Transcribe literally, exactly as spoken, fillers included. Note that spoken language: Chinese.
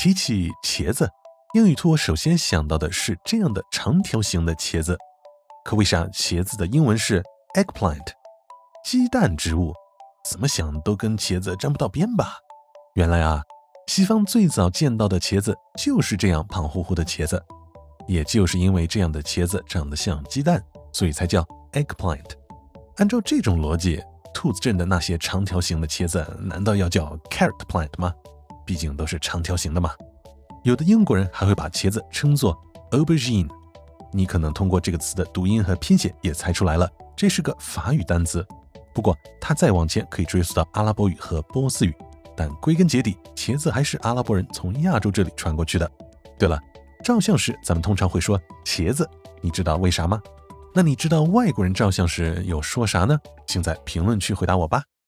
提起茄子，英语兔首先想到的是这样的长条形的茄子。可为啥茄子的英文是 eggplant？ 鸡蛋植物，怎么想都跟茄子沾不到边吧？原来啊，西方最早见到的茄子就是这样胖乎乎的茄子，也就是因为这样的茄子长得像鸡蛋，所以才叫 eggplant。按照这种逻辑，兔子镇的那些长条形的茄子难道要叫 carrot plant 吗？毕竟都是长条形的嘛。有的英国人还会把茄子称作 aubergine， 你可能通过这个词的读音和拼写也猜出来了，这是个法语单词。不过它再往前可以追溯到阿拉伯语和波斯语，但归根结底，茄子还是阿拉伯人从亚洲这里传过去的。对了，照相时咱们通常会说茄子，你知道为啥吗？那你知道外国人照相时有说啥呢？请在评论区回答我吧。